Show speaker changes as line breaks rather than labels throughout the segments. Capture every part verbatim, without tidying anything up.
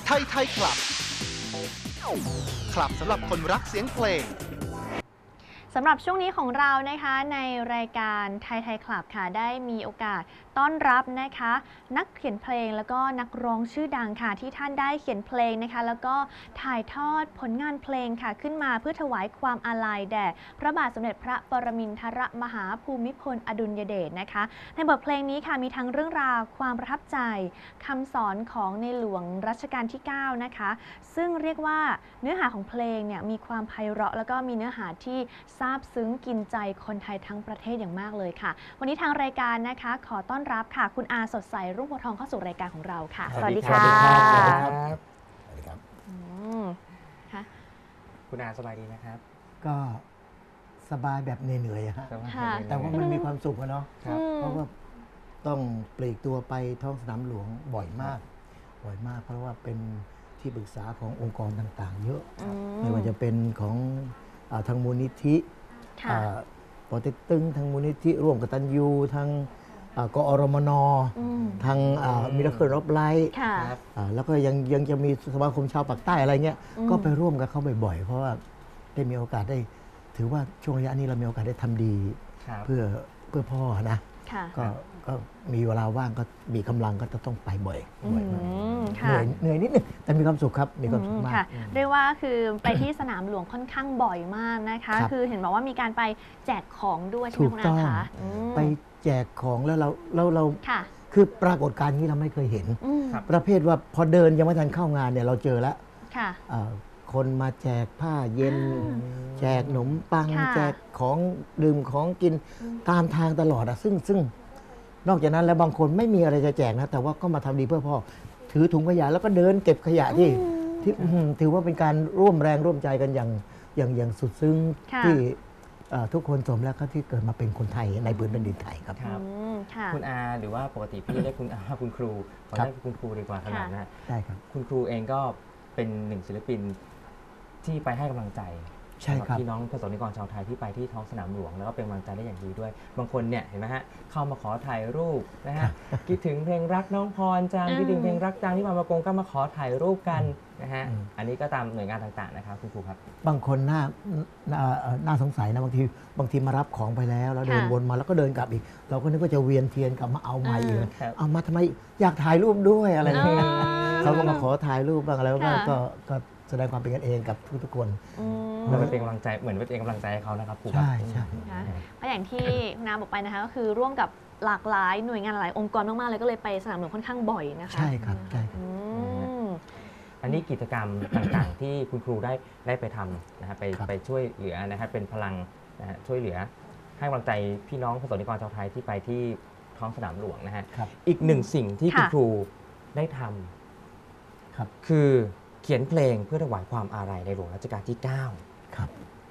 ไทยไทยคลับคลับสำหรับคนรักเสียงเพลง
สำหรับช่วงนี้ของเรานะคะในรายการไทยไทยคลับค่ะได้มีโอกาสต้อนรับนะคะนักเขียนเพลงแล้วก็นักร้องชื่อดังค่ะที่ท่านได้เขียนเพลงนะคะแล้วก็ถ่ายทอดผลงานเพลงค่ะขึ้นมาเพื่อถวายความอาลัยแด่พระบาทสมเด็จพระปรมินทรมหาภูมิพลอดุลยเดชนะคะในบทเพลงนี้ค่ะมีทั้งเรื่องราวความประทับใจคำสอนของในหลวงรัชกาลที่เก้านะคะซึ่งเรียกว่าเนื้อหาของเพลงเนี่ยมีความไพเราะแล้วก็มีเนื้อหาที่ซาบซึ้งกินใจคนไทยทั้งประเทศอย่างมากเลยค่ะวันนี้ทางรายการนะคะขอต้อนรับค่ะคุณอาสดใสรุ่งโพธิ์ทองเข้าสู่รายการของเราค่ะสวัสดีค่ะ
สวัสดีครับสวัสดีครับสวัสดีครับ
ค่ะ
คุณอาสบายดีนะครับ
ก็สบายแบบเหนื่อยๆฮะแต่ว่ามันมีความสุขอะเนาะเพราะว่าต้องปลีกตัวไปท้องสนามหลวงบ่อยมากบ่อยมากเพราะว่าเป็นที่ปรึกษาขององค์กรต่างๆเยอะไม่ว่าจะเป็นของทางมูลนิธิปอเต็กตึงทางมูลนิธิร่วมกตัญญูทางกอรมนทางมิราเคิลรอบไลท์แล้วก็ยังยังจะมีสมาคมชาวปากใต้อะไรเงี้ยก็ไปร่วมกับเขาบ่อยๆเพราะว่าได้มีโอกาสได้ถือว่าช่วงระยะนี้เรามีโอกาสได้ทำดีเพื่อเพื่อพ่อนะก็ก็มีเวลาว่างก็มีกำลังก็จะต้องไปบ่อยบ่อยมากเหนื่อยเหนื่อยนิดนึงแต่มีความสุขครับมีความสุขมาก
เรียกว่าคือไปที่สนามหลวงค่อนข้างบ่อยมากนะคะคือเห็นบอกว่ามีการไปแจกของด้วยใช่ไหมคุณอาคะ
ไปแจกของแล้วเราเราเราคือปรากฏการณ์นี้เราไม่เคยเห็นประเภทว่าพอเดินยังไม่ทันเข้างานเนี่ยเราเจอแล้วคนมาแจกผ้าเย็นแจกขนมปังแจกของดื่มของกินตามทางตลอดอะซึ่งซึ่งนอกจากนั้นแล้วบางคนไม่มีอะไรจะแจกนะแต่ว่าก็มาทำดีเพื่อพ่อถือถุงขยะแล้วก็เดินเก็บขยะที่ที่ถือว่าเป็นการร่วมแรงร่วมใจกันอย่างอย่างอย่างสุดซึ้งที่ทุกคนสมแล้วก็ที่เกิดมาเป็นคนไทยในพื้นแผ่นดินไทยครับ
คุณอาหรือว่าปกติพี่เรียกคุณอาคุณครูขอเรียกคุณครูดีกว่าขนาดนั้น
ได้ครับ
คุณครูเองก็เป็นหนึ่งศิลปินที่ไปให้กำลังใจพี่น้องประสบนิกรชาวไทยที่ไปที่ท้องสนามหลวงแล้วก็เป็นกำลังใจได้อย่างดีด้วยบางคนเนี่ยเห็นไหมฮะเข้ามาขอถ่ายรูปนะฮะคิดถึงเพลงรักน้องพรจังคิดถึงเพลงรักจังที่บางประกงก็มาขอถ่ายรูปกันนะฮะอันนี้ก็ตามหน่วยงานต่างๆนะครับคุณครูครับ
บางคนน่าน่าสงสัยนะบางทีบางทีมารับของไปแล้วแล้วเดินวนมาแล้วก็เดินกลับอีกเราก็นึกว่าจะเวียนเทียนกลับมาเอามาอีกเอามาทำไมอยากถ่ายรูปด้วยอะไรอย่างเงี้ยเขาก็มาขอถ่ายรูปบ้างแล้วก็ก็แสดงความเป็นกันเองกับทุกๆคน
เราเป็นกำลังใจเหมือนเป็นกำลังใจให้เขานะครับครู
ใช่ใช่
เพราะอย่างที่น้าบอกไปนะคะก็คือร่วมกับหลากหลายหน่วยงานหลายองค์กรมากๆเลยก็เลยไปสนามหลวงค่อนข้างบ่อยนะคะ
ใช่ครับใช่
อันนี้กิจกรรมต่างๆที่คุณครูได้ได้ไปทำนะฮะไปไปช่วยเหลือนะครับเป็นพลังนะฮะช่วยเหลือให้กำลังใจพี่น้องประสบนิกรชาวไทยที่ไปที่ท้องสนามหลวงนะฮะอีกหนึ่งสิ่งที่คุณครูได้ทำคือเขียนเพลงเพื่อถวายความอาลัยในหลวงรัชกาลที่เก้า
ครับ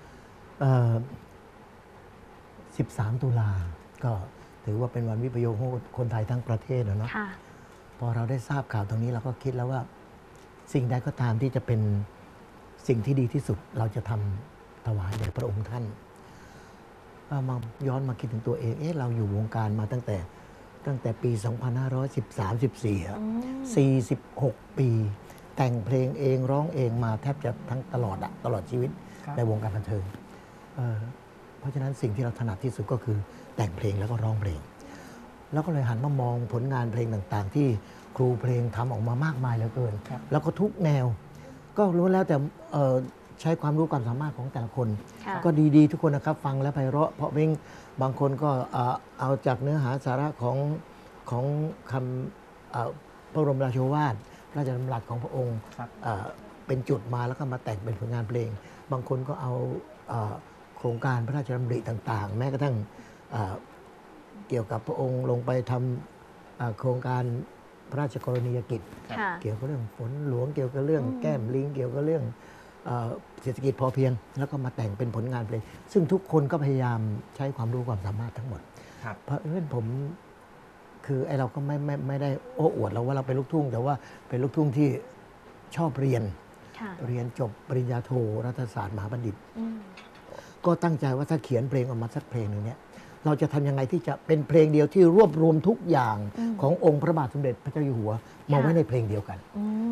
สิบสามตุลาก็ถือว่าเป็นวันวิปโยคของคนไทยทั้งประเทศนะเนาะพอเราได้ทราบข่าวตรงนี้เราก็คิดแล้วว่าสิ่งใดก็ตามที่จะเป็นสิ่งที่ดีที่สุดเราจะทำถวายแด่พระองค์ท่านมาย้อนมาคิดถึงตัวเองเอ๊ะเราอยู่วงการมาตั้งแต่ตั้งแต่ปีสองพันห้าร้อยสิบสาม สิบสี่ สี่สิบหกปีแต่งเพลงเองร้องเองมาแทบจะทั้งตลอดอะตลอดชีวิตในวงการบันเทิง เ, เพราะฉะนั้นสิ่งที่เราถนัดที่สุดก็คือแต่งเพลงแล้วก็ร้องเพลงแล้วก็เลยหันมามองผลงานเพลงต่างๆที่ครูเพลงทำออกมามากมายเหลือเกินแล้วก็ทุกแนวก็รู้แล้วแต่ใช้ความรู้ความสามารถของแต่ละคนก็ดีๆทุกคนนะครับฟังแล้วไพเราะเพราะเพลงบางคนก็เอาจากเนื้อหาสาระของของคำพระบรมราโชวาทพระราชดำรัสของพระองค์เป็นจุดมาแล้วก็มาแต่งเป็นผลงานเพลงบางคนก็เอาโครงการพระราชดำริต่างๆแม้กระทั่งเกี่ยวกับพระองค์ลงไปทำโครงการพระราชกรณียกิจเกี่ยวกับเรื่องฝนหลวงเกี่ยวกับเรื่องแก้มลิงเกี่ยวกับเรื่องเศรษฐกิจพอเพียงแล้วก็มาแต่งเป็นผลงานเพลงซึ่งทุกคนก็พยายามใช้ความรู้ความสามารถทั้งหมดเพราะเอิญผมคือไอเราก็ไม่ไม่ไม่ได้โอ้อวดเราว่าเราเป็นลูกทุ่งแต่ว่าเป็นลูกทุ่งที่ชอบเรียนเรียนจบปริญญาโทรัฐศาสตร์มหาบัณฑิตก็ตั้งใจว่าถ้าเขียนเพลงออกมาสักเพลงหนึ่งเนี่ยเราจะทำยังไงที่จะเป็นเพลงเดียวที่รวบรวมทุกอย่างขององค์พระบาทสมเด็จพระเจ้าอยู่หัวมาไว้ในเพลงเดียวกัน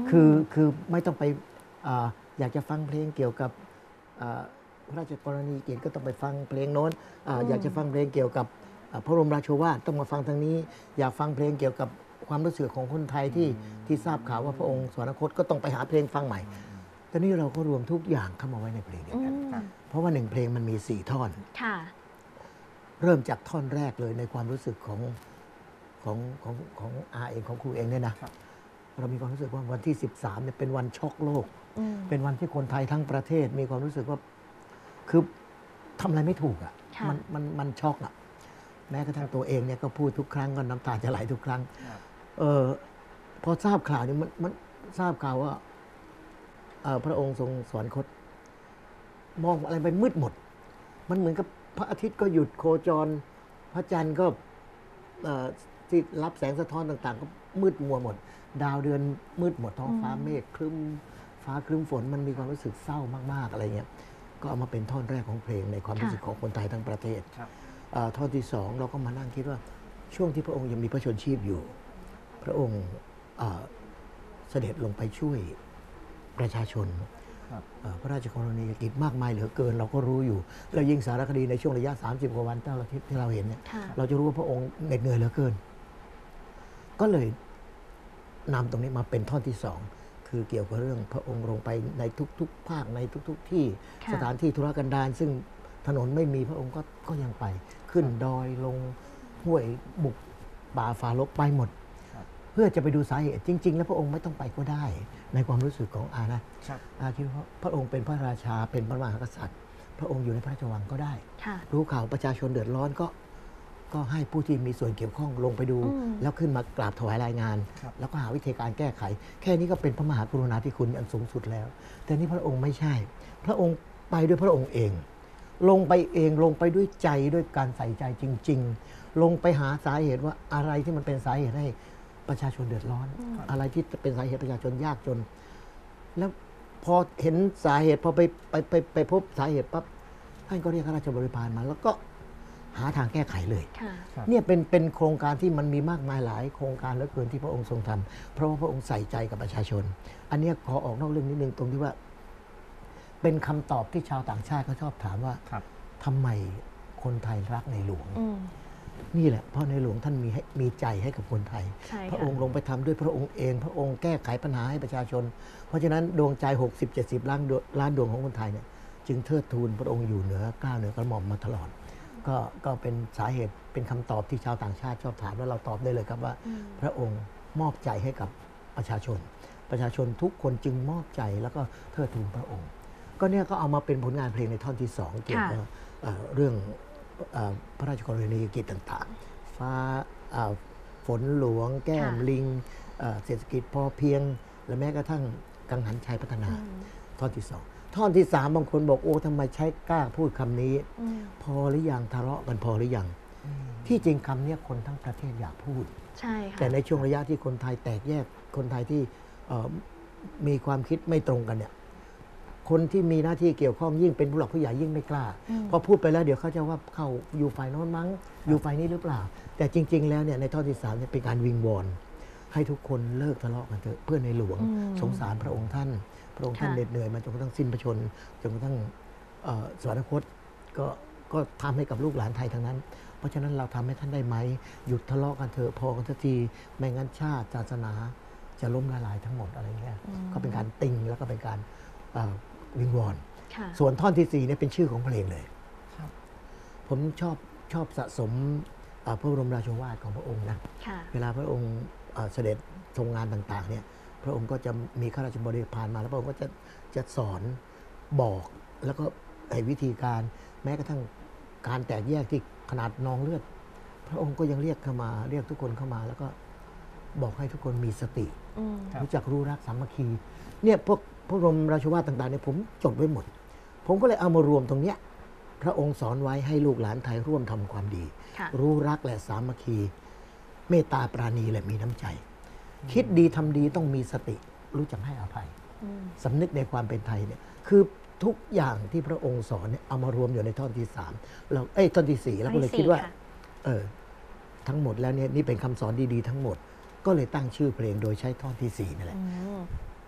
คือคือไม่ต้องไปอาอยากจะฟังเพลงเกี่ยวกับอ่าพระราชกรณียกิจก็ต้องไปฟังเพลงโน้นอาอยากจะฟังเพลงเกี่ยวกับอ่าพระบรมราโชวาทต้องมาฟังทางนี้ อยากฟังเพลงเกี่ยวกับความรู้สึกของคนไทยที่ที่ทราบข่าวว่าพระองค์สวรรคตก็ต้องไปหาเพลงฟังใหม่ตอนนี้เราก็รวมทุกอย่างเข้ามาไว้ในเพลงเดียวกัน
อืม
เพราะว่าหนึ่งเพลงมันมีสี่ท่อน
ค่ะ
เริ่มจากท่อนแรกเลยในความรู้สึกของของของของอาเองของครูเองเนี่ยนะเรามีความรู้สึกว่าวันที่สิบสามเนี่ยเป็นวันช็อกโลก
อืม
เป็นวันที่คนไทยทั้งประเทศมีความรู้สึกว่าคือทำอะไรไม่ถูกอ่ะ
ค่ะ
มันมันมันช็อกอ่ะแม้กระทั่งตัวเองเนี่ยก็พูดทุกครั้งก็น้ำตาจะไหลทุกครั้งเออพอทราบข่าวเนี่ยมันมันทราบข่าวว่าเอ่อพระองค์ทรงสวรรคตมองอะไรไปมืดหมด มันเหมือนกับพระอาทิตย์ก็หยุดโคจร พระจันทร์ก็เอ่อที่รับแสงสะท้อนต่างๆ ก็มืดมัวหมด ดาวเดือนมืดหมดท้องฟ้าเมฆครึ้มฟ้าครึ้มฝนมันมีความรู้สึกเศร้ามากๆอะไรเงี้ยก็เอามาเป็นท่อนแรกของเพลงในความรู้สึกของคนไทยทั้งประเทศ
ครับ
เอ่อท่อนที่สองเราก็มานั่งคิดว่าช่วงที่พระองค์ยังมีพระชนชีพอยู่ พระองค์เอ่อเสด็จลงไปช่วยประชาชน
ครับ
เอ่อพระราชกรณียกิจมากมายเหลือเกิน เราก็รู้อยู่ แล้วยิ่งสารคดีในช่วงระยะ สามสิบ กว่าวันที่เราที่เราเห็นเนี่ย
ค่ะ
เราจะรู้ว่าพระองค์เหน็ดเหนื่อยเหลือเกิน ก็เลยนำตรงนี้มาเป็นท่อนที่สองคือเกี่ยวกับเรื่องพระองค์ลงไปในทุกๆ ภาคในทุก ๆ ที่
ค่ะ
สถานที่ธุรกันดารซึ่งถนนไม่มีพระองค์ก็ก็ยังไป ขึ้นดอยลงห้วยบุกป่าฝ่าลกไปหมด
ครับ
เพื่อจะไปดูสาเหตุจริง ๆ แล้วพระองค์ไม่ต้องไปก็ได้ ในความรู้สึกของอานะ
ครับ
อาคิดว่าพระองค์เป็นพระราชาเป็นพระมหากษัตริย์ พระองค์อยู่ในพระราชวังก็ได้
ค่ะ
รู้ข่าวประชาชนเดือดร้อนก็ก็ให้ผู้ที่มีส่วนเกี่ยวข้องลงไปดู
อืม
แล้วขึ้นมากราบถวายรายงาน
ครับ
แล้วก็หาวิธีการแก้ไข แค่นี้ก็เป็นพระมหากรุณาธิคุณอันสูงสุดแล้ว แต่นี่พระองค์ไม่ใช่ พระองค์ไปด้วยพระองค์เอง ลงไปเองลงไปด้วยใจด้วยการใส่ใจจริง ๆ ลงไปหาสาเหตุว่าอะไรที่มันเป็นสาเหตุให้ประชาชนเดือดร้อน อะไรที่เป็นสาเหตุประชาชนยากจน แล้วพอเห็นสาเหตุพอไปไปไปไปพบสาเหตุปั๊บท่านก็เรียกข้าราชบริพารมา แล้วก็หาทางแก้ไขเลย
ค่ะ
ครับ
เนี่ยเป็นเป็นโครงการที่มันมีมากมายหลายโครงการเหลือเกินที่พระองค์ทรงทำเพราะว่าพระองค์ใส่ใจกับประชาชน อันเนี้ยขอออกนอกเรื่องนิดนึงตรงที่ว่า เป็นคำตอบที่ชาวต่างชาติเขาชอบถามว่า
ครับ
ทำไมคนไทยรักในหลวง
อืม
นี่แหละเพราะในหลวงท่านมีให้มีใจให้กับคนไทย
ใช่
พระ
ค่ะ
องค์ลงไปทำด้วยพระองค์เอง พระองค์แก้ไขปัญหาให้ประชาชน เพราะฉะนั้นดวงใจ หกสิบเจ็ดสิบ ล้านดวงล้านดวงของคนไทยเนี่ยจึงเทิดทูนพระองค์อยู่เหนือกล้าวเหนือกระหม่อมมาตลอด ก็ก็เป็นสาเหตุเป็นคำตอบที่ชาวต่างชาติชอบถามแล้วเราตอบได้เลยครับว่า
อืม
พระองค์มอบใจให้กับประชาชน ประชาชนทุกคนจึงมอบใจแล้วก็เทิดทูนพระองค์ ก็เนี่ยก็เอามาเป็นผลงานเพลงในท่อนที่สองเกี่ยวกับเอ่อเรื่องเอ่อพระราชกรณียกิจต่างๆ ฟ้าอ่าฝนหลวง แก้มลิงเอ่อเศรษฐกิจพอเพียง และแม้กระทั่งกังหันชัยพัฒนา
อืม
ท่อนที่สองท่อนที่สามบางคนบอกโอ้ทำไมใช้กล้าพูดคำนี้
อืม
พอหรือยังทะเลาะกันพอหรือยัง ที่จริงคำเนี้ยคนทั้งประเทศอยากพูด
ใช่ค่ะ
แต่ในช่วงระยะที่คนไทยแตกแยกคนไทยที่เอ่อมีความคิดไม่ตรงกันเนี่ยคนที่มีหน้าที่เกี่ยวข้องยิ่งเป็นผู้หลักผู้ใหญ่ยิ่งไม่กล้า
อืม
พอพูดไปแล้วเดี๋ยวเขาจะว่าเข้าอยู่ฝ่ายโน้นมั้งอยู่ฝ่ายนี้หรือเปล่า แต่จริง ๆ แล้วเนี่ยในท่อนที่สามเนี่ยเป็นการวิงวอนให้ทุกคนเลิกทะเลาะกันเถอะเพื่อในหลวง
อืม
สงสารพระองค์ท่าน พระองค์ท่าน
ค่ะ
เหน็ดเหนื่อยมาจนกระทั่งสิ้นพระชนม์จนกระทั่งเอ่อสวรรคตก็ก็ทำให้กับลูกหลานไทยทั้งนั้น เพราะฉะนั้นเราทำให้ท่านได้ไหมหยุดทะเลาะกันเถอะพอกันสักทีไม่งั้นชาติศาสนาจะล้มละลายทั้งหมดอะไรเงี้ย
อืม
ก็เป็นการติงแล้วก็เป็นการเอ่อวิงวอน
ค่ะ
ส่วนท่อนที่สี่เนี่ยเป็นชื่อของเพลงเลย
ครับ
ผมชอบชอบสะสมเอ่อพระบรมราโชวาทของพระองค์นะ
ค่ะ
เวลาพระองค์เอ่อเสด็จทรงงานต่างๆเนี่ยพระองค์ก็จะมีข้าราชบริพารมาแล้วพระองค์ก็จะจะสอนบอกแล้วก็ไอ้วิธีการแม้กระทั่งการแตกแยกที่ขนาดนองเลือด พระองค์ก็ยังเรียกเข้ามาเรียกทุกคนเข้ามา แล้วก็บอกให้ทุกคนมีสติ
อืม
ครับ
รู้จักรู้รักสามัคคีเนี่ยพวกพระบรมราโชวาทต่างๆเนี่ยผมจดไว้หมด ผมก็เลยเอามารวมตรงเนี้ยพระองค์สอนไว้ให้ลูกหลานไทยร่วมทำความดี
ค่ะ
รู้รักและสามัคคี เมตตาปราณีและมีน้ำใจ คิดดีทำดีต้องมีสติ รู้จักให้อภัย
อืม
สำนึกในความเป็นไทยเนี่ยคือทุกอย่างที่พระองค์สอนเนี่ยเอามารวมอยู่ในท่อนที่สามเราเอ้ยท่อนที่สี่เราก็เลยคิดว่า
ค่ะ
เออทั้งหมดแล้วเนี่ยนี่เป็นคำสอนดีๆทั้งหมด ก็เลยตั้งชื่อเพลงโดยใช้ท่อนที่สี่นี่แหละ
อืม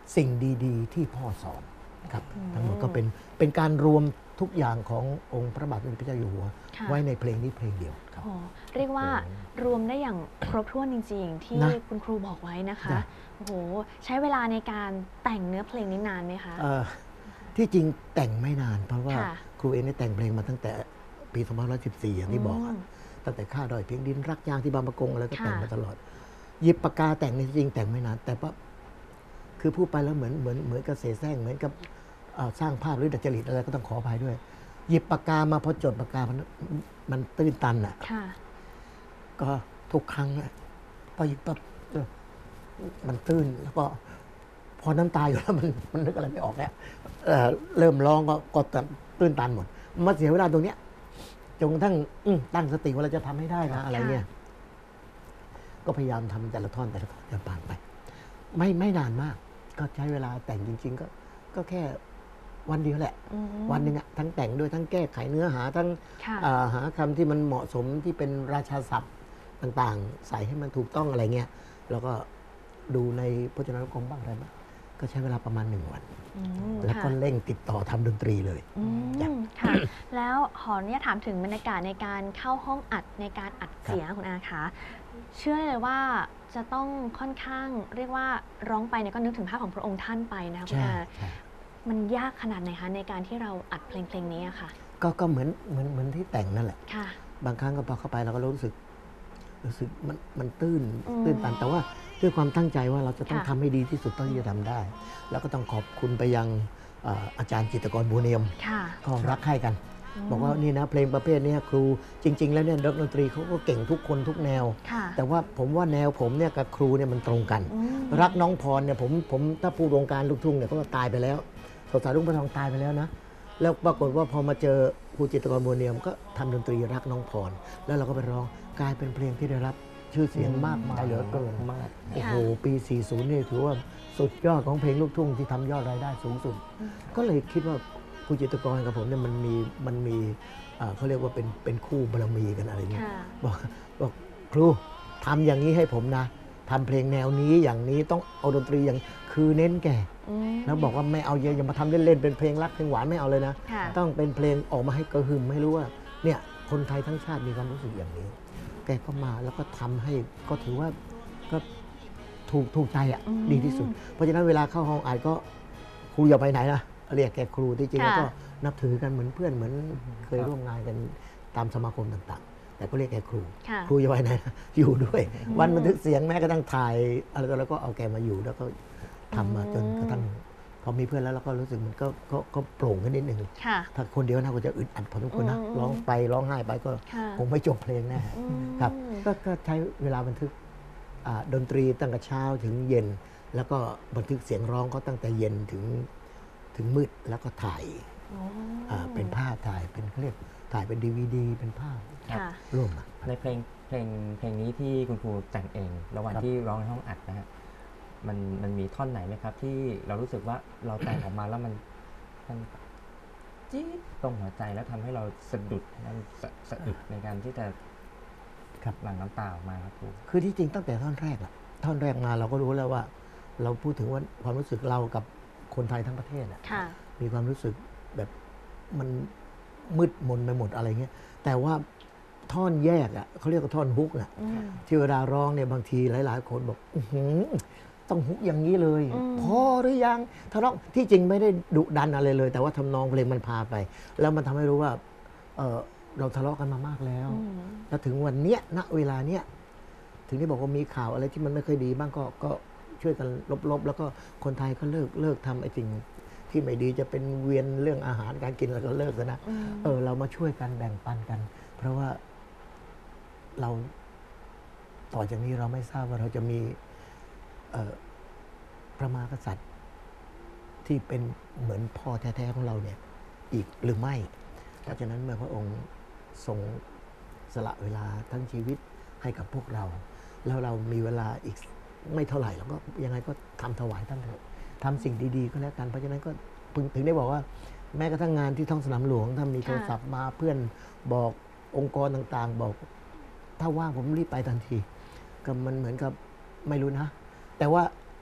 สิ่งดีๆ ที่พ่อสอนครับ
อืม
ทั้งหมดก็เป็นเป็นการรวมทุกอย่างขององค์พระบาทสมเด็จพระเจ้าอยู่หัว
ค่ะ
ไว้ในเพลงนี้เพลงเดียวครับ
โอ้เรียกว่ารวมได้อย่างครบถ้วนจริงๆ ที่
นะ
คุณครูบอกไว้นะคะ
นะ
โอ้โหใช้เวลาในการแต่งเนื้อเพลงนี้นานไหมคะ
เอ่อที่จริงแต่งไม่นาน เพราะว่า
ค่ะ
ครูเองได้แต่งเพลงมาตั้งแต่ปีสองพันห้าร้อยสิบสี่อย่างที่บอกอะ
ม
ตั้งแต่ข้าดอยเพียงดินรักยางที่บางประกงอะไรก็
ค่ะ
แต่งมาตลอดหยิบปากกาแต่งในจริงแต่งไม่นาน แต่ว่าคือพูดไปแล้วเหมือนเหมือนเหมือนกับเสแสร้งเหมือนกับเอ่อสร้างภาพหรือดัดจริตอะไรก็ต้องขออภัยด้วย หยิบปากกามาพอจดปากกามันมันตื้นตันอ่ะ
ค่ะ
ก็ทุกครั้งอะพอหยิบปั๊บเออมันตื้นแล้วก็พอน้ำตาอยู่แล้วมันมันนึกอะไรไม่ออกแล้วเอ่อเริ่มร้องก็ก็ตื้นตันหมดมาเสียเวลาตรงเนี้ยจนกระทั่งอื้อตั้งสติว่าเราจะทำให้ได้นะอะไรเนี่ย ก็พยายามทำแต่ละท่อนแต่ละท่อนจะผ่านไป ไม่ไม่นานมาก ก็ใช้เวลาแต่งจริง ๆ ก็ก็แค่วันเดียวแหละ
อืม
วันหนึ่งอะทั้งแต่งด้วยทั้งแก้ไขเนื้อหาทั้ง
ค่ะ
อ่าหาคำที่มันเหมาะสมที่เป็นราชาศัพท์ต่างๆ ใส่ให้มันถูกต้องอะไรเงี้ยแล้วก็ดูในพจนานุกรมบ้างอะไรบ้างก็ใช้เวลาประมาณหนึ่งวัน
อืม
แล้วก็
ค่ะ
เร่งติดต่อทำดนตรีเลย
อื
จ้ะ
มค่ะ แล้วขออนุญาตถามถึงบรรยากาศในการเข้าห้องอัดในการอัดเสียงคุณอาคะเชื่อได้เลยว่าจะต้องค่อนข้างเรียกว่าร้องไปเนี่ยก็นึกถึงภาพของพระองค์ท่านไปนะคะคุณ
ใช่
อา
ใช่
มันยากขนาดไหนคะในการที่เราอัดเพลงเพลงนี้อะค่ะ
ก็ก็เหมือนเหมือนเหมือนที่แต่งนั่นแหละ
ค่ะ
บางครั้งก็พอเข้าไปเราก็รู้สึกรู้สึกมันมันตื้น
อืม
ตื้นตันแต่ว่าด้วยความตั้งใจว่าเราจะต้อง
ค่ะ
ทำให้ดีที่สุดเท่าที่จะทำได้ แล้วก็ต้องขอบคุณไปยังเอ่ออาจารย์จิตรกรบัวเนียม
ค่ะ
ก็รักใคร่กัน
ม
บอกว่านี่นะเพลงประเภทเนี้ยครูจริง ๆ แล้วเนี่ยดนตรีเขาก็เก่งทุกคนทุกแนว
ค่ะ
แต่ว่าผมว่าแนวผมเนี่ยกับครูเนี่ยมันตรงกัน
อืม
รักน้องพรเนี่ยผมผมถ้าพูดวงการลูกทุ่งเนี่ยเขาก็ตายไปแล้วสาวสาวรุ่งประทองตายไปแล้วนะ แล้วปรากฏว่าพอมาเจอครูจิตรกรบัวเนียมก็ทำดนตรีรักน้องพร แล้วเราก็ไปร้องกลายเป็นเพลงที่ได้รับชื่อเสียงมากมายเหลือเกิน
มาก
โอ้โห ปี สี่สิบ นี่ถือว่าสุดยอดของเพลงลูกทุ่งที่ทำยอดรายได้สูงสุด ก็เลยคิดว่าครูจิตรกรกับผมเนี่ยมันมีมันมีเอ่อเขาเรียกว่าเป็นเป็นคู่บารมีกันอะไรเงี้ย
ค่ะ
บอกบอกครูทำอย่างนี้ให้ผมนะทำเพลงแนวนี้อย่างนี้ต้องเอาดนตรีอย่างคือเน้นแก่
อืม
แล้วบอกว่าไม่เอาอย่าอย่ามาทำเล่นๆเป็นเพลงรักเพลงหวานไม่เอาเลยนะ
ค่ะ
ต้องเป็นเพลงออกมาให้กระหึ่มให้รู้ว่าเนี่ยคนไทยทั้งชาติมีความรู้สึกอย่างนี้ แกก็มาแล้วก็ทำให้ก็ถือว่าก็ถูกถูกใจอ่ะ
อืม
ดีที่สุด เพราะฉะนั้นเวลาเข้าห้องอัดก็ครูอย่าไปไหนนะเรียกแกครูที่จริงแล้ว
ค่ะ
ก็นับถือกันเหมือนเพื่อนเหมือนเคยร่วมงานกันตามสมาคมต่างๆ แต่ก็เรียกแกครู
ค่ะ
ครูอย่าไปไหนนะอยู่ด้วย
อืม
วันบันทึกเสียงแม้กระทั่งถ่ายอะไรต่อแล้วก็เอาแกมาอยู่แล้วก็ทำมาจนกระทั่งพอมีเพื่อนแล้วเราก็รู้สึกมันก็ก็ก็โปร่งขึ้นนิดหนึ่ง
ค่ะ
ถ้าคนเดียวน่าจะอึดอัดพอสมควรนะ
อืม
ร้องไปร้องไห้ไปก็
ค่ะ
คงไม่จบเพลงแน่
อืม
ครับก็ก็ใช้เวลาบันทึกอ่าดนตรีตั้งแต่เช้าถึงเย็น แล้วก็บันทึกเสียงร้องก็ตั้งแต่เย็นถึงถึงมืดแล้วก็ถ่าย
โอ้
อ่าเป็นภาพถ่ายเป็นเขาเรียกถ่ายเป็นดีวดีเป็นภาพ
ค่ะ
ร่วมมา
ในเพลงเพลงเพลงนี้ที่คุณครูแต่งเองแล้ววัน
ครับ
ที่ร้องในห้องอัดนะฮะมันมันมีท่อนไหนไหมครับ ที่เรารู้สึกว่าเราแต่งออกมาแล้วมันมันจี๊ดตรงหัวใจแล้วทำให้เราสะดุดมันสะสะอึกในการที่จะ
ครับ
หลั่งน้ำตาออกมาครับครู
คือที่จริงตั้งแต่ท่อนแรกอะท่อนแรกมาเราก็รู้แล้วว่า เราพูดถึงว่าความรู้สึกเรากับคนไทยทั้งประเทศอะ
ค่ะ
มีความรู้สึกแบบมันมืดมนไปหมดอะไรเงี้ยแต่ว่าท่อนแยกอะเขาเรียกว่าท่อนฮุกอะ
อืม
ที่เวลาร้องเนี่ยบางทีหลาย ๆ คนบอกอื้อหือต้องฮุกอย่างนี้เลย
อืม
พอหรือยังทะเลาะที่จริงไม่ได้ดุดันอะไรเลย แต่ว่าทำนองเพลงมันพาไป แล้วมันทำให้รู้ว่าเอ่อเราทะเลาะกันมามากแล้ว
อืม
แล้วถึงวันเนี้ยณเวลาเนี้ยถึงได้บอกว่ามีข่าวอะไรที่มันไม่ค่อยดีบ้างก็ก็ช่วยกันลบๆ แล้วก็คนไทยก็เลิกเลิกทำไอ้สิ่งที่ไม่ดีจะเป็นเวียนเรื่องอาหารการกินแล้วก็เลิกกันนะ
อืม
เออเรามาช่วยกันแบ่งปันกัน เพราะว่าเราต่อจากนี้เราไม่ทราบว่าเราจะมีเอ่อพระมหากษัตริย์ที่เป็นเหมือนพ่อแท้ ๆ ของเราเนี่ยอีกหรือไม่ เพราะฉะนั้นเมื่อพระองค์ทรงสละเวลาทั้งชีวิตให้กับพวกเรา แล้วเรามีเวลาอีกไม่เท่าไหร่เราก็ยังไงก็ทำถวายท่านเถอะทำสิ่งดีๆก็แล้วกัน เพราะฉะนั้นก็ถึงถึงได้บอกว่า แม้กระทั่งงานที่ท้องสนามหลวงถ้ามีโทรศัพท์มาเพื่อนบอกองค์กรต่างๆ บอก ถ้าว่างผมรีบไปทันที ก็มันเหมือนกับไม่รู้นะ แต่ว่า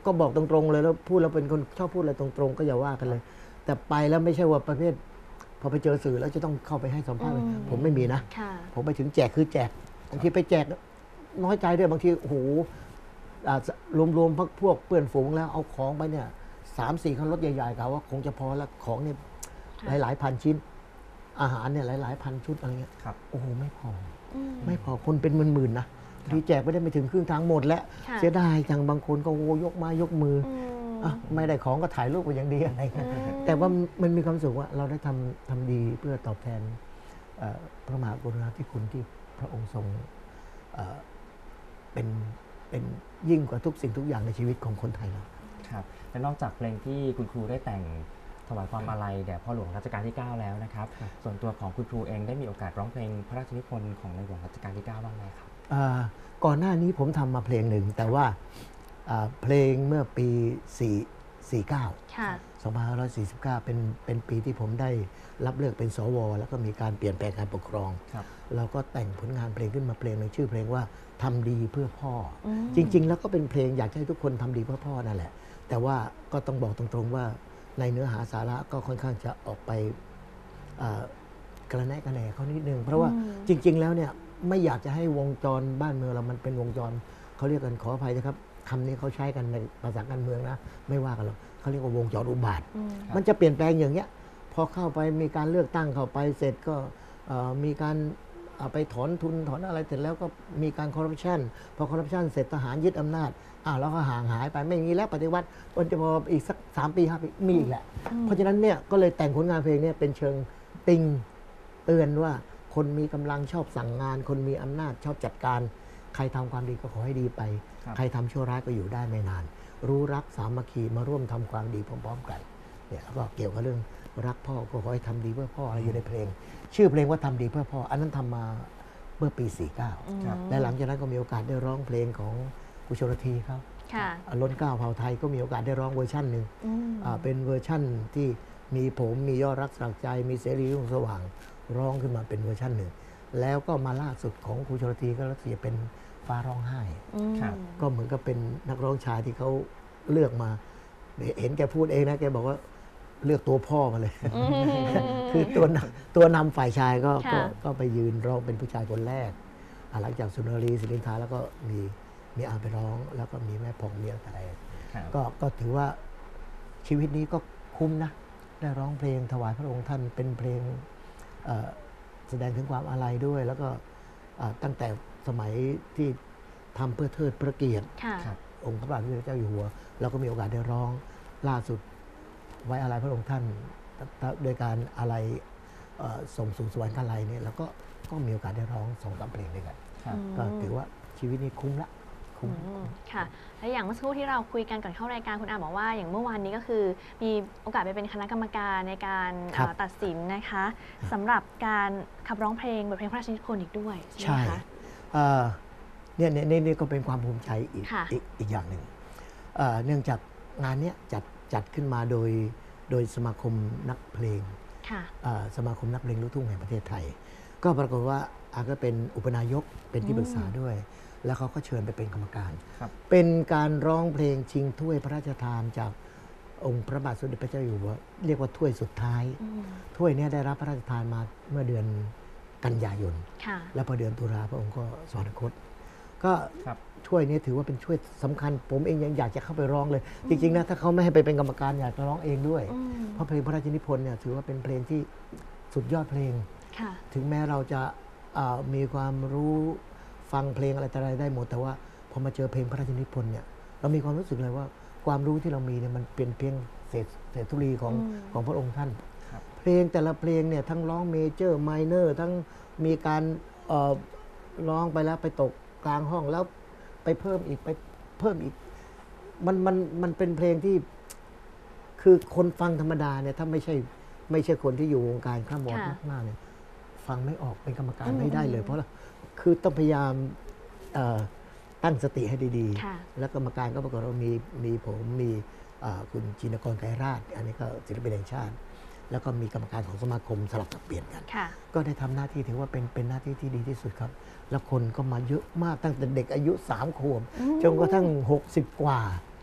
ก็บอกตรงๆเลยแล้วพูดแล้วเป็นคนชอบพูดอะไรตรงๆก็อย่าว่ากันเลย แต่ไปแล้วไม่ใช่ว่าประเภทพอไปเจอสื่อแล้วจะต้องเข้าไปให้สัมภาษณ์
อืม
ผมไม่มีนะ
ค่ะ
ผมไปถึงแจกคือแจกบางทีไปแจกน้อยใจด้วยบางทีโอ้โหอ่ารวมๆพักพวกเพื่อนฝูงแล้วเอาของไปเนี่ยสามสี่คันรถใหญ่ๆกะว่าคงจะพอแล้วของเนี่ย
ค่ะ
หลายๆพันชิ้น อาหารเนี่ยหลายๆพันชุดอะไรเงี้ย
ครับ
โอ้โหไม่พอ
อืม
ไม่พอคนเป็นหมื่นๆนะที่แจกไม่ได้ไปถึงครึ่งทางหมดแล้ว
ค่ะ
เสียดายจังบางคนก็โอ้ยกมายกมือ
อืม
อ่ะไม่ได้ของก็ถ่ายรูปไปอย่างดีอะไรเงี้ย
อืม
แต่ว่ามันมีความสุขว่าเราได้ทำทำดีเพื่อตอบแทนเอ่อพระมหากรุณาธิคุณที่พระองค์ทรงเอ่อเป็นเป็นยิ่งกว่าทุกสิ่งทุกอย่างในชีวิตของคนไทยเรา
ครับและนอกจากเพลงที่คุณครูได้แต่งถวายความอาลัยแด่พ่อหลวงรัชกาลที่ เก้า แล้วนะครับ
ครับ
ส่วนตัวของคุณครูเองได้มีโอกาสร้องเพลงพระราชนิพนธ์ของในหลวงรัชกาลที่ เก้า บ้างไหมครับ
อ่าก่อนหน้านี้ผมทำมาเพลงหนึ่ง แต่ว่าอ่าเพลงเมื่อปีสี่เก้า
ค่ะ
สองพันห้าร้อยสี่สิบเก้า เป็นเป็นปีที่ผมได้รับเลือกเป็นสว แล้วก็มีการเปลี่ยนแปลงการปกครอง
ครับ
เราก็แต่งผลงานเพลงขึ้นมาเพลงหนึ่งชื่อเพลงว่าทำดีเพื่อพ่ออ
ม
จริง ๆ แล้วก็เป็นเพลงอยากให้ทุกคนทำดีเพื่อพ่อนั่นแหละ แต่ว่าก็ต้องบอกตรงๆว่าในเนื้อหาสาระก็ค่อนข้างจะออกไปอ่ากระแนะกระแหนเขานิดนึง เพราะว่า
อืม
จริง ๆ แล้วเนี่ยไม่อยากจะให้วงจรบ้านเมืองเรามันเป็นวงจรเขาเรียกกันขออภัยนะครับคำนี้เขาใช้กันในภาษาการเมืองนะไม่ว่ากันหรอกเขาเรียกว่าวงจรอุบาท
อืม
มันจะเปลี่ยนแปลงอย่างเงี้ยพอเข้าไปมีการเลือกตั้งเข้าไปเสร็จก็เอ่อมีการเอาไปถอนทุนถอนอะไรเสร็จแล้วก็มีการคอร์รัปชันพอคอร์รัปชันเสร็จทหารยึดอำนาจอ้าวแล้วก็ห่างหายไปไม่มีแล้วปฏิวัติวันจะพออีกสักสามปีห้าปีมีอีกแหละ
อืม
เพราะฉะนั้นเนี่ยก็เลยแต่งผลงานเพลงเนี่ยเป็นเชิงติงเตือนว่าคนมีกำลังชอบสั่งงาน คนมีอำนาจชอบจัดการ ใครทำความดีก็ขอให้ดีไป
ครับ
ใครทำชั่วร้ายก็อยู่ได้ไม่นาน รู้รักสามัคคีมาร่วมทำความดีพร้อมๆกันเนี่ยแล้วก็เกี่ยวกับเรื่องรักพ่อก็ขอให้ทำดีเพื่อพ่ออะไรอยู่ในเพลง ชื่อเพลงว่าทำดีเพื่อพ่อ อันนั้นทำมาเมื่อปีสี่เก้า
อืม
ครับ
และหลังจากนั้นก็มีโอกาสได้ร้องเพลงของกุชลธีครับ
ค่ะ
ล้นเกล้าเผ่าไทยก็มีโอกาสได้ร้องเวอร์ชันหนึ่ง
อืม
อ่าเป็นเวอร์ชั่นที่มีผมมียอดรักสลักใจ มีเสรีรุ่งสว่างร้องขึ้นมาเป็นเวอร์ชั่นหนึ่ง แล้วก็มาล่าสุดของครูชลธีก็รักเสียเป็นฟ้าร้องไห้
อืม
ครับ
ก็เหมือนกับเป็นนักร้องชายที่เขาเลือกมา เห็นแกพูดเองนะแกบอกว่าเลือกตัวพ่อมาเลย
อืม
คือตัวนำตัวนำฝ่ายชายก็ก็
ค่ะ
ก็ไปยืนร้องเป็นผู้ชายคนแรกอ่าหลังจากสุนทรีศิรินทราแล้วก็มีมีอาไปร้อง แล้วก็มีแม่ผ่องมีอะไร
ครับ
ก็ก็ถือว่าชีวิตนี้ก็คุ้มนะ ได้ร้องเพลงถวายพระองค์ท่านเป็นเพลงเอ่อแสดงถึงความอาลัยด้วย แล้วก็เอ่อตั้งแต่สมัยที่ทำเพื่อเทิดพระเกียรติ
ค่ะ
ครับ
องค์พระบาทสมเด็จพระเจ้าอยู่หัวเราก็มีโอกาสได้ร้องล่าสุดไว้อาลัยพระองค์ท่านโดยการอาลัยเอ่อส่งสู่สวรรคาลัยเนี่ยเราก็ก็มีโอกาสได้ร้องสองสามเพลงด้วยกัน
ครับ
ก็ถือว่าชีวิตนี้คุ้มละคุ้ม
อืมค่ะ และอย่างเมื่อสักครู่ที่เราคุยกันก่อนเข้ารายการคุณอาบอกว่าอย่างเมื่อวานนี้ก็คือ มีโอกาสไปเป็นคณะกรรมการในการ
ครับ
เอ่อตัดสินนะคะสำหรับการขับร้องเพลงบทเพลงพระราชนิพนธ์อีกด้วยใช่
ใช่
ไหมคะ
เอ่อเนี่ยเนี่ยเนี่ยเนี่ยก็เป็นความภูมิใจอีก
ค่ะ
อีกอีกอย่างหนึ่งเอ่อเนื่องจากงานเนี้ยจัดจัดขึ้นมาโดยโดยสมาคมนักเพลง
ค่ะ
เอ่อสมาคมนักเพลงลูกทุ่งแห่งประเทศไทย ก็ปรากฏว่าอาก็เป็นอุปนายกเป็นที่ปรึกษาด้วย แล้วเขาก็เชิญไปเป็นกรรมการ
ครับ
เป็นการร้องเพลงชิงถ้วยพระราชทานจากองค์พระบาทสมเด็จพระเจ้าอยู่หัวเรียกว่าถ้วยสุดท้าย
อืม
ถ้วยเนี้ได้รับพระราชทานมาเมื่อเดือนกันยายน
ค่ะ
และพอเดือนตุลาพระองค์ก็สวรรคต ก็
ครับ
ช่วยนี้ถือว่าเป็นช่วยสำคัญ ผมเองยังอยากจะเข้าไปร้องเลย จริงๆนะถ้าเขาไม่ให้ไปเป็นกรรมการอยากจะร้องเองด้วย
อืม
เพราะเพลงพระราชนิพนธ์เนี่ยถือว่าเป็นเพลงที่สุดยอดเพลง
ค่ะ
ถึงแม้เราจะอ่ามีความรู้ฟังเพลงอะไรต่ออะไรได้หมด แต่ว่าพอมาเจอเพลงพระราชนิพนธ์เนี่ยเรามีความรู้สึกเลยว่าความรู้ที่เรามีเนี่ยมันเป็นเพียงเศษเศษธุลีของ
อืม
ของพระองค์ท่าน
ครับ
เพลงแต่ละเพลงเนี่ยทั้งร้องเมเจอร์ไมเนอร์ทั้งมีการเอ่อร้องไปแล้วไปตกกลางห้องแล้วไปเพิ่มอีกไปเพิ่มอีก มันมันมันเป็นเพลงที่ คือคนฟังธรรมดาเนี่ยถ้าไม่ใช่ไม่ใช่คนที่อยู่วงการข้ามวอร์ด
ค่ะ
มากๆเนี่ยฟังไม่ออกเป็นกรรมการ
อืม
ไม่ได้เลย
อืม
เพราะว่าคือต้องพยายามเอ่อตั้งสติให้ดี
ค่ะ
ๆ แล้วกรรมการก็ปรากฏว่ามีมีผมมีอ่าคุณจินกรไกรราช อันนี้ก็ศิลปินแห่งชาติ แล้วก็มีกรรมการของสมาคมสลับสับเปลี่ยนกัน
ค่ะ
ก็ได้ทำหน้าที่ถือว่าเป็นเป็นหน้าที่ที่ดีที่สุดครับ แล้วคนก็มาเยอะมากตั้งแต่เด็กอายุสามขวบ
อืม
จนกระทั่งหกสิบกว่า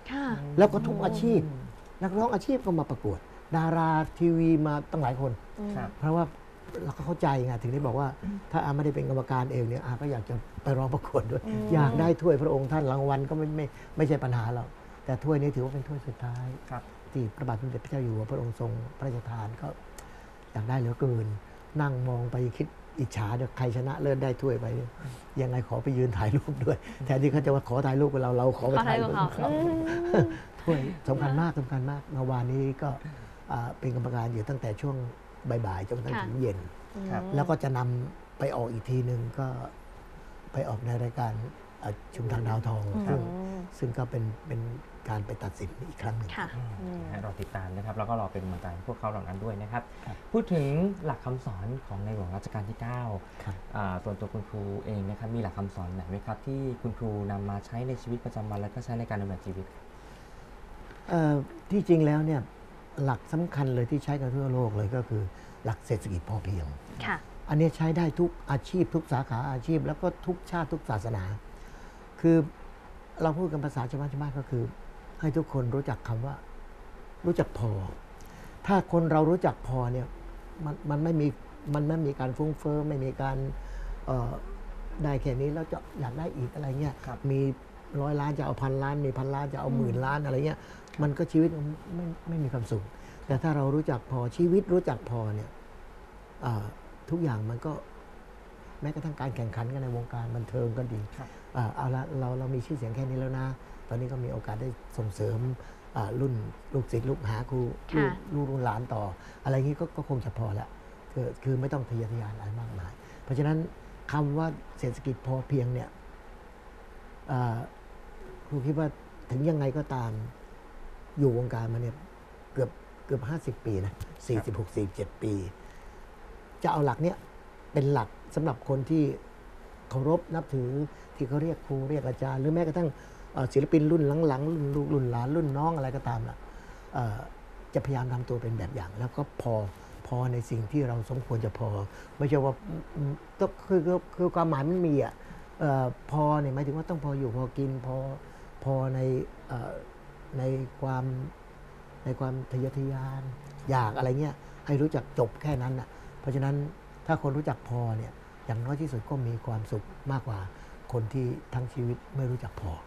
ค่ะ
แล้วก็ทุกอาชีพ นักร้องอาชีพก็มาประกวด ดาราทีวีมาตั้งหลายคน
ครับ
เพราะว่าเราก็เข้าใจไงถึงได้บอกว่า ถ้าอาไม่ได้เป็นกรรมการเองเนี่ยอาก็อยากจะไปร้องประกวดด้วย
อืม
อยากได้ถ้วยพระองค์ท่านรางวัลก็ไม่ไม่ไม่ใช่ปัญหาหรอกแต่ถ้วยนี้ถือว่าเป็นถ้วยสุดท้าย
ครับ
ที่พระบาทสมเด็จพระเจ้าอยู่หัวพระองค์ทรงพระราชทานก็อยากได้เหลือเกิน นั่งมองไปคิดอิจฉาเดี๋ยวใครชนะเลิศได้ถ้วยไปเนี่ยยังไงขอไปยืนถ่ายรูปด้วยแทนที่เขาจะว่าขอถ่ายรูปกับเราเราขอไป
ขอ
ถ่า
ถ่าย ย
รู
รู
ป
ป
กับ
เขา
เขา
อืม
ถ้วยสำคัญมากสำคัญมากเมื่อวานนี้ก็อ่าเป็นกรรมการอยู่ตั้งแต่ช่วงบ่ายๆจนกระทั่ง
ค่ะ
ถึงเย็น
ครับ
แล้วก็จะนำไปออกอีกทีหนึ่งก็ไปออกในรายการอ่าชุมทางดาวทอง
อืม
ซึ่งซึ่งก็เป็นเป็นการไปตัดสินอีกครั้งหนึ่ง
ค่ะ
อืม
อืม
นะฮะรอติดตามนะครับแล้วก็รอเป็นกำลังใจให้พวกเขาเหล่านั้นด้วยนะครับ
ครับ
พูดถึงหลักคำสอนของในหลวงรัชกาลที่ เก้า
ครับ
อ่าส่วนตัวคุณครูเองนะครับมีหลักคำสอนไหนไหมครับที่คุณครูนำมาใช้ในชีวิตประจำวันและก็ใช้ในการดำเนินชีวิต
เอ่อที่จริงแล้วเนี่ยหลักสำคัญเลยที่ใช้กันทั่วโลกเลยก็คือหลักเศรษฐกิจพอเพียง
ค่ะ
อันนี้ใช้ได้ทุกอาชีพทุกสาขาอาชีพ แล้วก็ทุกชาติทุกศาสนา คือเราพูดกันภาษาชาวบ้านชาวบ้านก็คือ ให้ทุกคนรู้จักคำว่ารู้จักพอ ถ้าคนเรารู้จักพอเนี่ยมันมันไม่มีมันไม่มีการฟุ้งเฟ้อไม่มีการเอ่อได้แค่นี้แล้วจะอยากได้อีกอะไรเงี้ย
ครับ
มีร้อยล้านจะเอาพันล้าน มีพันล้านจะเอาหมื่นล้านอะไรเงี้ยมันก็ชีวิตมันไม่ไม่มีความสุข แต่ถ้าเรารู้จักพอชีวิตรู้จักพอเนี่ยอ่าทุกอย่างมันก็แม้กระทั่งการแข่งขันกันในวงการบันเทิงก็ดี
ครับ
อ่าเอาละเราเรามีชื่อเสียงแค่นี้แล้วนะ ตอนนี้ก็มีโอกาสได้ส่งเสริมอ่ารุ่นลูกศิษย์ลูกหาครูลู
ค่ะ
กลูกรุ่นหลานต่อ อะไรอย่างนี้ก็ก็คงจะพอละคือคือไม่ต้องทะเยอทะยานอะไรมากมาย เพราะฉะนั้นคำว่าเศรษฐกิจพอเพียงเนี่ยอ่าครูคิดว่าถึงยังไงก็ตามอยู่วงการมาเนี่ยเกือบเกือบห้าสิบปีนะสี่สิบหกสี่เจ็ดปี จะเอาหลักเนี้ยเป็นหลักสำหรับคนที่เคารพนับถือที่เขาเรียกครูเรียกอาจารย์หรือแม้กระทั่งเอ่อศิลปินรุ่นหลังๆรุ่นลูกรุ่นหลานรุ่นน้องอะไรก็ตามล่ะเอ่อจะพยายามทำตัวเป็นแบบอย่าง แล้วก็พอพอในสิ่งที่เราสมควรจะพอ ไม่ใช่ว่าอืมต้องคือคือคือความหมายมันมีอ่ะเอ่อพอเนี่ยหมายถึงว่าต้องพออยู่พอกินพอพอในเอ่อในความในความทะเยอทะยานอยากอะไรเงี้ยให้รู้จักจบแค่นั้นอ่ะเพราะฉะนั้นถ้าคนรู้จักพอเนี่ยอย่างน้อยที่สุดก็มีความสุขมากกว่าคนที่ทั้งชีวิตไม่รู้จักพอ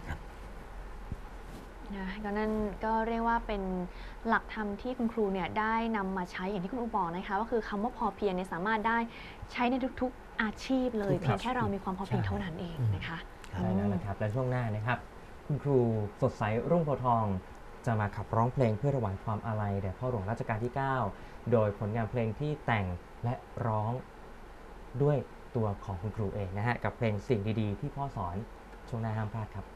นะก็นั่นก็เรียกว่าเป็นหลักธรรมที่คุณครูเนี่ยได้นำมาใช้อย่างที่คุณอูบอกนะคะก็คือคำว่าพอเพียงเนี่ยสามารถได้ใช้ในทุกๆอาชีพเลย
ทุก
เพียงแค่เรามีความพอเพียง
ใช่
เท่านั้นเองนะคะ
ใช่แล้วนะครับและช่วงหน้านะครับ คุณครูสดใสรุ่งโพธิ์ทอง จะมาขับร้องเพลงเพื่อถวายความอาลัยแด่พ่อหลวงรัชกาลที่ เก้า โดยผลงานเพลงที่แต่งและร้องด้วยตัวของคุณครูเองนะฮะกับเพลงสิ่งดีๆที่พ่อสอนช่วงหน้าห้ามพลาดครับ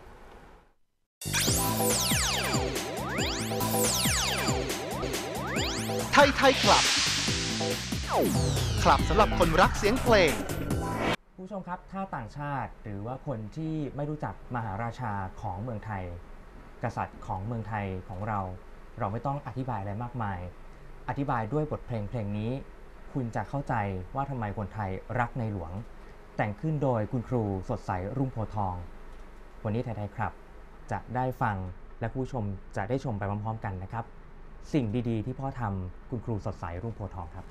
ไทยไทยคลับ คลับสำหรับคนรักเสียงเพลง
ผู้ชมครับถ้าต่างชาติหรือว่าคนที่ไม่รู้จักมหาราชาของเมืองไทย กษัตริย์ของเมืองไทยของเรา เราไม่ต้องอธิบายอะไรมากมาย อธิบายด้วยบทเพลงเพลงนี้ คุณจะเข้าใจว่าทำไมคนไทยรักในหลวง แต่งขึ้นโดยคุณครูสดใสรุ่งโพธิ์ทอง วันนี้ไทยไทยครับ จะได้ฟังและผู้ชมจะได้ชมไปพร้อมๆกันนะครับ สิ่งดีๆที่พ่อทำคุณครูสดใสรุ่งโพธิ์ทองครับ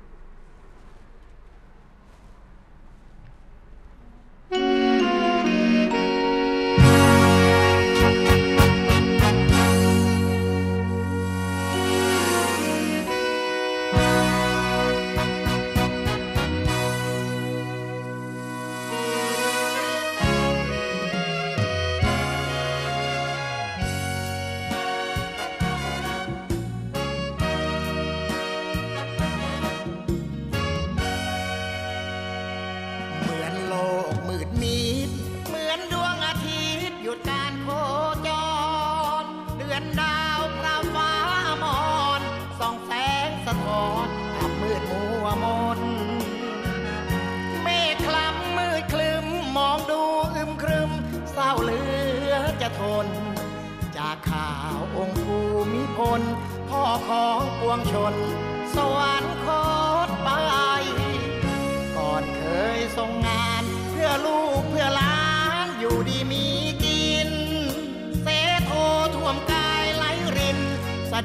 เหมือนโลกมืดมิดเหมือนดวงอาทิตย์หยุดการโคจร เดือนดาวพราวฟ้ามอนส่องแสงสะท้อนอับมืดมัวมน เมฆคล้ำมืดคลึมมองดูอึมครึมเศร้าเหลือจะทน จากข่าวองค์ภูมิพล พ่อของปวงชน สวรรคตไป ก่อนเคยทรงงานเพื่อลูกเพื่อหลานอยู่ดีมีกิน เส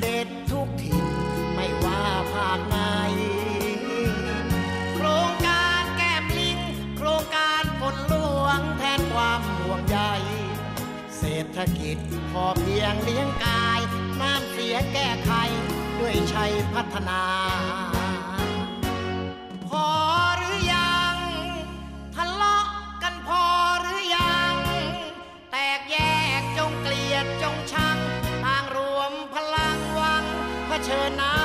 เด็ดทุกถิ่นไม่ว่าภาคไหนโครงการแก้มลิงโครงการฝนหลวงแทนความห่วงใยเศรษฐกิจพอเพียงเลี้ยงกายน้ำเสียแก้ไขด้วยชัยพัฒนาพอหรือยังทะเลาะกันพอหรือยังแตกแยกจงเกลียดจงชังต่างรวมพลังหวังเผชิญหน้า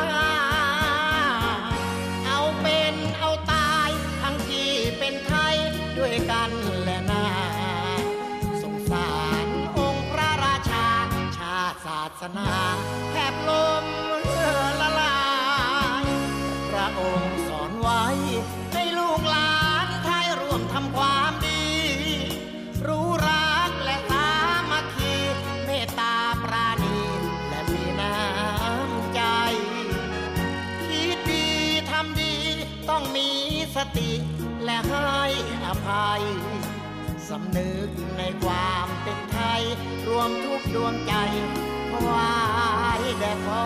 เอาเป็นเอาตายทั้งที่เป็นไทยด้วยกันแหละนาสงสารองค์พระราชาชาติศาสนาแทบล้มละลายพระองค์สอนไว้ให้ลูกหลานไทยร่วมทำความดีรู้รักและสามัคคีเมตตาปราณีและมีน้ำใจคิดดีทำดีต้องมีสติและให้อภัยสำนึกในความเป็นไทยรวมทุกดวงใจถวายแด่พ่อ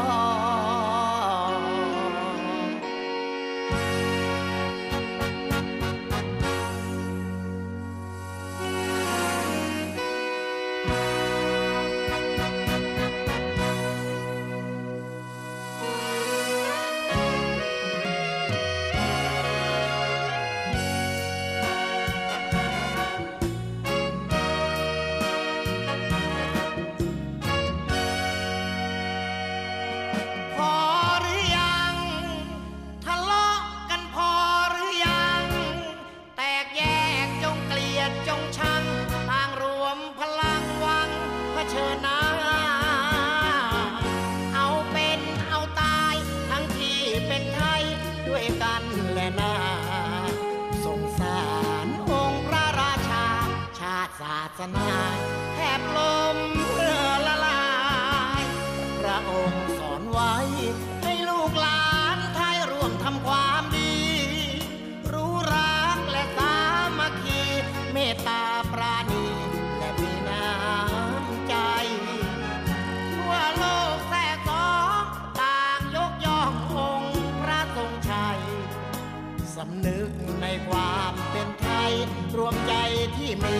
ศาสนาแทบล้มละลายพระองค์สอนไว้ให้ลูกหลานไทยร่วมทำความดีรู้รักและสามัคคีเมตตาปราณีและมีน้ำใจทั่วโลกแท้สองต่างยกย่ององค์พระทรงชัยสำนึกในความเป็นไทยรวมใจที่มี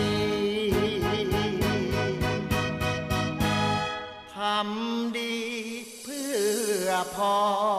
ทำดีเพื่อพอ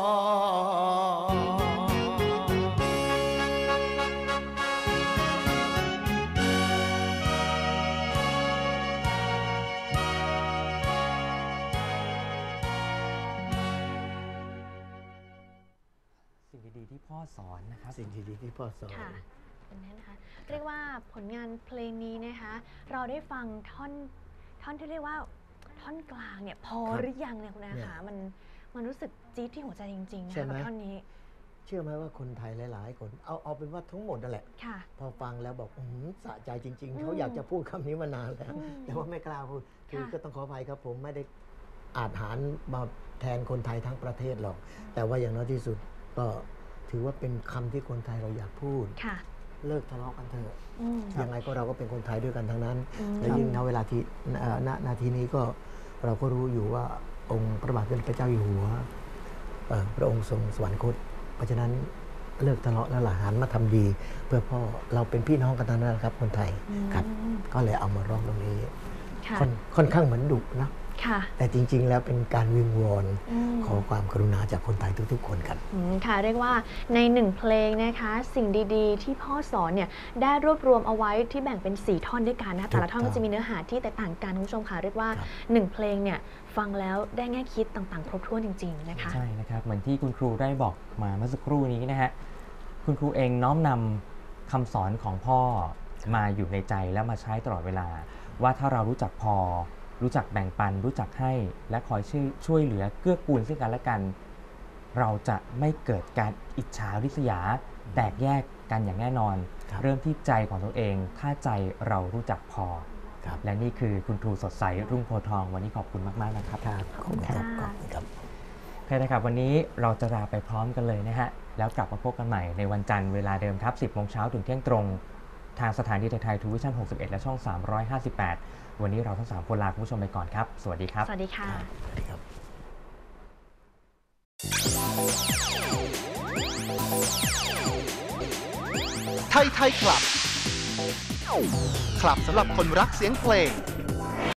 สิ่งดีๆที่พ่อสอนนะครับ
สิ่งดีๆที่พ่อสอน
ค่ะเป็นนั้นนะคะเรียกว่าผลงานเพลงนี้นะคะเราได้ฟังท่อนท่อนที่เรียกว่าท่อนกลางเนี่ยพอหรือยังเนี่ยคุณอาคะมันมันรู้สึกจี๊ดที่หัวใจจริงๆนะคะกับท่อนนี้
เชื่อไหมว่าคนไทยหลายๆคนเอาเอาเป็นว่าทั้งหมดนั่นแหละพอฟังแล้วบอกอืมสะใจจริงๆเขาอยากจะพูดคำนี้มานานแล้วแต่ว่าไม่กล้าพูดคือก็ต้องขออภัยครับผมไม่ได้อาจหารมาแทนคนไทยทั้งประเทศหรอกแต่ว่าอย่างน้อยที่สุดก็ถือว่าเป็นคำที่คนไทยเราอยากพูดเลิกทะเลาะกันเถอะยังไงก็เราก็เป็นคนไทยด้วยกันทั้งนั้นและยิ่งณเวลาที่ณนาทีนี้ก็เราก็รู้อยู่ว่าองค์พระบาทสมเด็จพระเจ้าอยู่หัวพระองค์ทรงสวรรคตเพราะฉะนั้นเลิกทะเลาะแล้วหันมาทำดีเพื่อพ่อเราเป็นพี่น้องกันทั้งนั้นครับคนไทยครับก็เลยเอามาร้องตรงนี้ค่อนข้างเหมือนดุนะแต่จริงๆแล้วเป็นการวิงวอนขอความกรุณาจากคนไทยทุกๆคนกัน
ค่ะเรียกว่าในหนึ่งเพลงนะคะสิ่งดีๆที่พ่อสอนเนี่ยได้รวบรวมเอาไว้ที่แบ่งเป็นสี่ท่อนด้วยกันนะแต่ละท่อนก็จะมีเนื้อหาที่แตกต่างกันคุณผู้ชมค่ะเรียกว่าหนึ่งเพลงเนี่ยฟังแล้วได้แง่คิดต่างๆครบถ้วนจริงๆนะคะ
ใช่นะครับเหมือนที่คุณครูได้บอกมาเมื่อสักครู่นี้นะฮะคุณครูเองน้อมนำคำสอนของพ่อมาอยู่ในใจและมาใช้ตลอดเวลาว่าถ้าเรารู้จักพอรู้จักแบ่งปันรู้จักให้และคอยช่วยช่วยเหลือเกื้อกูลซึ่งกันและกันเราจะไม่เกิดการอิจฉาริษยาแตกแยกกันอย่างแน่นอนเริ่มที่ใจของตัวเองถ้าใจเรารู้จักพอและนี่คือคุณครูสดใสรุ่งโพธิ์ทองวันนี้ขอบคุณมากๆนะครับ
ขอบคุณครับขอบคุณครับ
โอเคนะครับวันนี้เราจะลาไปพร้อมกันเลยนะฮะแล้วกลับมาพบกันใหม่ในวันจันทร์เวลาเดิมครับสิบโมงเช้าถึงเที่ยงตรงทางสถานีไทยทูวิชั่นหกสิบเอ็ดและช่องสามร้อยห้าสิบแปดวันนี้เราทั้งสามคนลาคุณผู้ชมไปก่อนครับสวัสดีครับ
สวัสดีค่ะ
ไทยไทยคลับ คลับสำหรับคนรักเสียงเพลง